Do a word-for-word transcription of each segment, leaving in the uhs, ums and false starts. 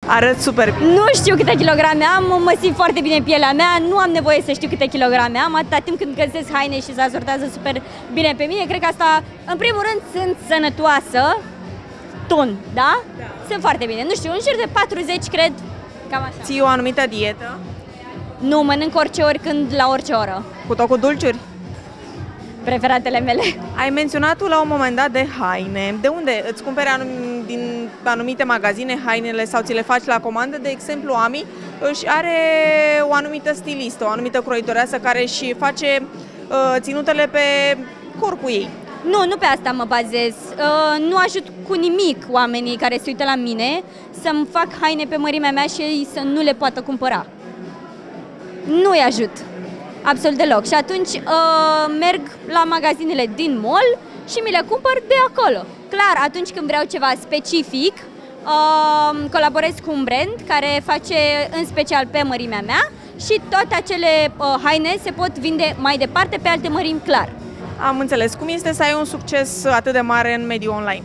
Arăt super bine. Nu știu câte kilograme am, mă simt foarte bine în pielea mea, nu am nevoie să știu câte kilograme am, atâta timp când găsesc haine și se asortează super bine pe mine. Cred că asta, în primul rând, sunt sănătoasă, ton, da? Da. Sunt foarte bine. Nu știu, în jur de patruzeci, cred, cam așa. Ții o anumită dietă? Nu, mănânc orice, oricând, la orice oră. Cu tot cu dulciuri? Preferatele mele. Ai menționat tu la un moment dat de haine. De unde îți cumperi anum- din anumite magazine hainele sau ți le faci la comandă? De exemplu, Ami își are o anumită stilistă, o anumită croitoreasă care își face uh, ținutele pe corpul ei. Nu, nu pe asta mă bazez. Uh, nu ajut cu nimic oamenii care se uită la mine să-mi fac haine pe mărimea mea și ei să nu le poată cumpăra. Nu-i ajut. Absolut deloc. Și atunci uh, merg la magazinele din mall și mi le cumpăr de acolo. Clar, atunci când vreau ceva specific, uh, colaborez cu un brand care face în special pe mărimea mea și toate acele uh, haine se pot vinde mai departe pe alte mărimi, clar. Am înțeles. Cum este să ai un succes atât de mare în mediul online?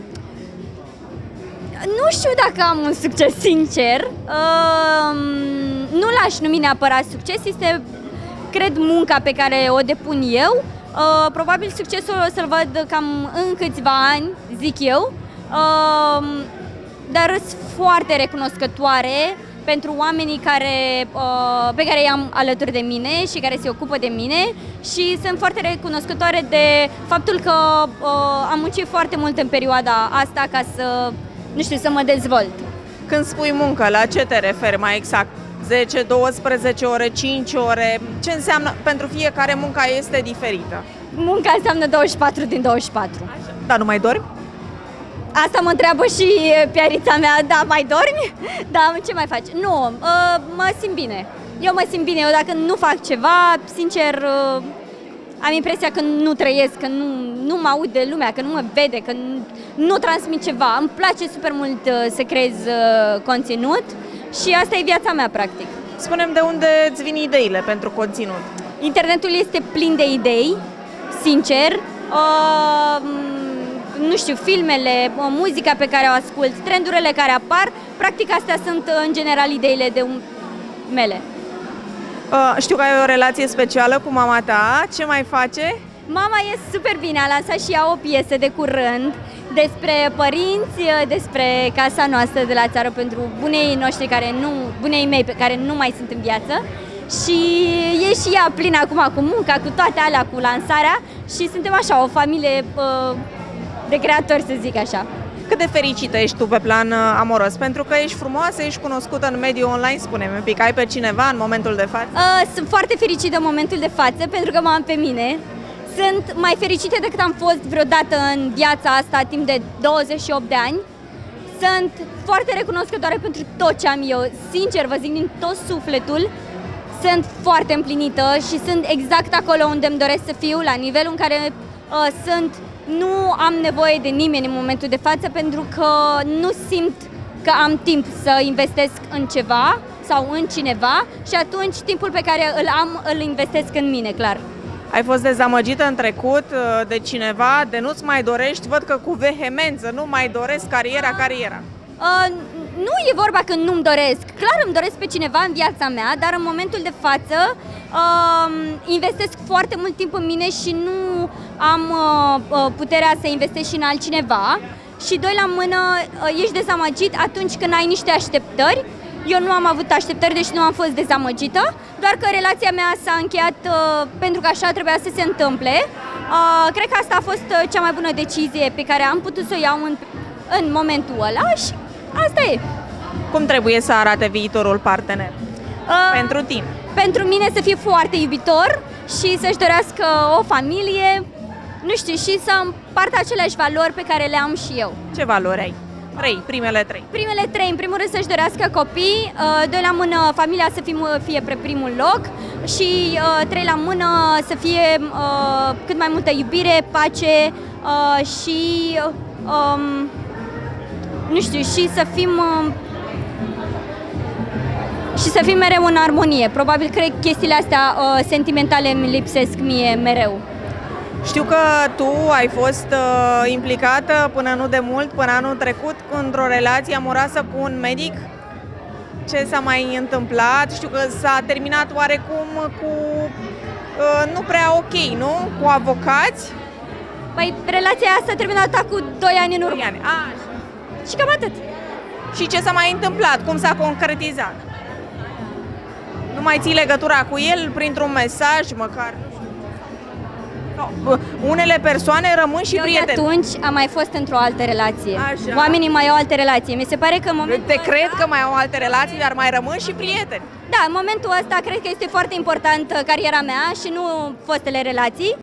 Nu știu dacă am un succes, sincer. Uh, nu l-aș numi neapărat succes, este, cred, munca pe care o depun eu. Uh, probabil succesul o să-l văd cam în câțiva ani, zic eu. Uh, dar sunt foarte recunoscătoare pentru oamenii care, uh, pe care i-am alături de mine și care se ocupă de mine și sunt foarte recunoscătoare de faptul că uh, am muncit foarte mult în perioada asta ca să, nu știu, să mă dezvolt. Când spui muncă, la ce te referi mai exact? zece, douăsprezece ore, cinci ore? Ce înseamnă? Pentru fiecare munca este diferită. Munca înseamnă douăzeci și patru din douăzeci și patru. Așa. Dar nu mai dormi? Asta mă întreabă și piarița mea, da, mai dormi? Da, ce mai faci? Nu, uh, mă simt bine. Eu mă simt bine, eu dacă nu fac ceva, sincer, uh, am impresia că nu trăiesc, că nu, nu mă aud de lumea, că nu mă vede, că nu, nu transmit ceva. Îmi place super mult uh, să creez uh, conținut și asta e viața mea, practic. Spune-mi de unde îți vin ideile pentru conținut. Internetul este plin de idei, sincer. Uh, nu știu, filmele, muzica pe care o ascult, trendurile care apar, practic astea sunt în general ideile de mele. Uh, știu că ai o relație specială cu mama ta, ce mai face? Mama e super bine, a lansat și ea o piesă de curând despre părinți, despre casa noastră de la țară pentru bunei noștri care nu, bunei mei care nu mai sunt în viață. Și e și ea plină acum cu munca, cu toate alea, cu lansarea și suntem așa, o familie uh, de creatori, să zic așa. Cât de fericită ești tu pe plan uh, amoros? Pentru că ești frumoasă, ești cunoscută în mediul online, spune-mi un pic, ai pe cineva în momentul de față? Uh, sunt foarte fericită în momentul de față pentru că mă am pe mine. Sunt mai fericită decât am fost vreodată în viața asta timp de douăzeci și opt de ani. Sunt foarte recunoscătoare pentru tot ce am eu, sincer vă zic din tot sufletul. Sunt foarte împlinită și sunt exact acolo unde îmi doresc să fiu, la nivelul în care uh, sunt. Nu am nevoie de nimeni în momentul de față pentru că nu simt că am timp să investesc în ceva sau în cineva și atunci timpul pe care îl am îl investesc în mine, clar. Ai fost dezamăgită în trecut de cineva, de nu-ți mai dorești, văd că cu vehemență nu mai doresc cariera, cariera. Uh, nu e vorba că nu-mi doresc, clar îmi doresc pe cineva în viața mea, dar în momentul de față uh, investesc foarte mult timp în mine și nu am uh, puterea să investesc și în altcineva. Și doi la mână, uh, ești dezamăgit atunci când ai niște așteptări. Eu nu am avut așteptări, deci nu am fost dezamăgită, doar că relația mea s-a încheiat uh, pentru că așa trebuia să se întâmple. Uh, cred că asta a fost uh, cea mai bună decizie pe care am putut să o iau în, în momentul ăla și asta e. Cum trebuie să arate viitorul partener uh, pentru tine? Pentru mine să fie foarte iubitor și să-și dorească o familie, nu știu, și să împartă aceleași valori pe care le am și eu. Ce valori ai? Trei, primele trei. Primele trei, în primul rând să-și dorească copii, doi la mână familia să fie pe primul loc și trei la mână să fie cât mai multă iubire, pace și um, nu știu, și să fim și să fim mereu în armonie. Probabil cred că chestiile astea sentimentale îmi lipsesc mie mereu. Știu că tu ai fost uh, implicată până nu de mult, până anul trecut, într-o relație amoroasă cu un medic? Ce s-a mai întâmplat? Știu că s-a terminat oarecum cu uh, nu prea ok, nu? Cu avocați? Păi relația asta a terminat cu doi ani în urmă. Ani. A, Și cam atât. și ce s-a mai întâmplat? Cum s-a concretizat? Nu mai ții legătura cu el printr-un mesaj măcar? No, unele persoane rămân și Eu de prieteni. atunci am mai fost într-o altă relație. Așa. Oamenii mai au alte relații. Mi se pare că în momentul Te cred ăsta, că mai au alte relații, dar mai rămân și prieteni. Da, în momentul ăsta cred că este foarte important cariera mea și nu fostele relații.